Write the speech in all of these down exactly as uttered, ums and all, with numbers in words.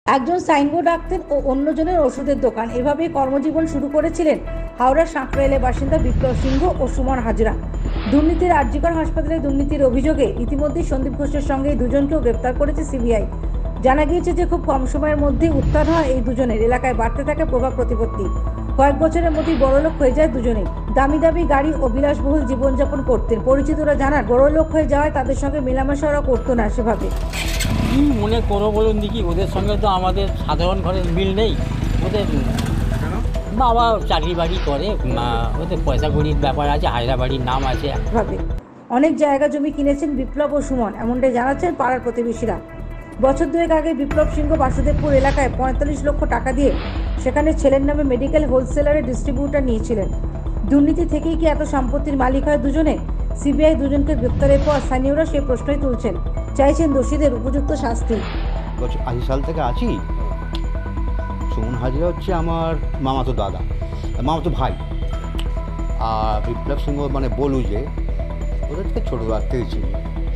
একজন সাইনবোর্ড আঁকতেন ও অন্যজনের ওষুধের দোকান, এভাবেই কর্মজীবন শুরু করেছিলেন হাওড়ার সাঁকরাইলের বাসিন্দা বিপ্লব সিংহ ও সুমন হাজরা। দুর্নীতির আর জি কর হাসপাতালে দুর্নীতির অভিযোগে ইতিমধ্যেই সন্দীপ ঘোষের সঙ্গে এই দুজনকেও গ্রেপ্তার করেছে সি বি আই। জানা গিয়েছে যে খুব কম সময়ের মধ্যেই উত্থান হয় এই দুজনের, এলাকায় বাড়তে থাকে প্রভাব প্রতিপত্তি। কয়েক বছরের মধ্যেই বড়লোক হয়ে যায় দুজনেই। দামি দামি গাড়ি ও বিলাসবহুল জীবনযাপন করতেন। পরিচিতরা জানান, বড়লোক হয়ে যাওয়ায় তাদের সঙ্গে মেলামেশা ওরা করতো না সেভাবে। কী মনে করো বলুন দেখি, ওদের সঙ্গে তো আমাদের সাধারণ ঘরের মিল নেই। ওদের বাবা চাকরি বাড়ি করে, ওদের পয়সা কড়ির ব্যাপার আছে, হায়রা বাড়ির নাম আছে। ভাবে অনেক জায়গা জমি কিনেছেন বিপ্লব ও সুমন, এমনটাই জানাচ্ছেন পাড়ার প্রতিবেশীরা। বছর দুয়েক আগে বিপ্লব সিংহ বাসুদেবপুর এলাকায় পঁয়তাল্লিশ লক্ষ টাকা দিয়ে সেখানে ছেলের নামে মেডিকেল হোলসেলারের ডিস্ট্রিবিউটার নিয়েছিলেন। দুর্নীতি থেকেই কি এত সম্পত্তির মালিক হয় দুজনে? সি বি আই দুজনকে গ্রেপ্তারের পর স্থানীয়রা সেই প্রশ্নই তুলছেন, চাইছেন দোষীদের উপযুক্ত শাস্তি। আশি সাল থেকে আছি। সুমন হাজরা হচ্ছে আমার মামাতো দাদা, মামাতো ভাই। আর বিপ্লব সিংহ মানে বলু যে ওদেরকে ছোটোবেলার থেকে চিনি।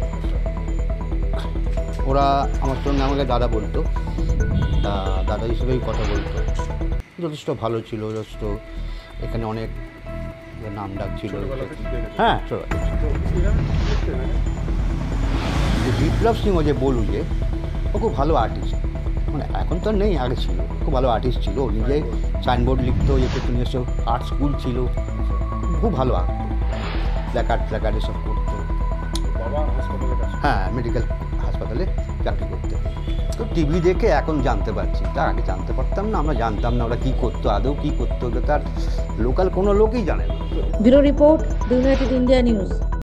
ওরা আমার সঙ্গে আমাকে দাদা বলতো, দাদা হিসেবেই কথা বলতো। যথেষ্ট ভালো ছিল, যথেষ্ট এখানে অনেক নাম ডাক ছিল। হ্যাঁ, বিপ্লব সিংহ যে বলু যে ও খুব ভালো আর্টিস্ট, মানে এখন তো নেই, আগে ছিল, খুব ভালো আর্টিস্ট ছিল। ও নিজে সাইনবোর্ড লিখতো, যেতে নিজস্ব আর্ট স্কুল ছিল, খুব ভালো আঁকতো, প্ল্যাকার্ড প্ল্যাকার্ড এসব করতো। হ্যাঁ, মেডিকেল হাসপাতালে চাকরি করতে। তো টিভি দেখে এখন জানতে পারছি, তার আগে জানতে পারতাম না, আমরা জানতাম না ওরা কী করতো, আদৌ কী করতো, ওটা তার লোকাল কোনো লোকই জানে না। Bureau report, United India news.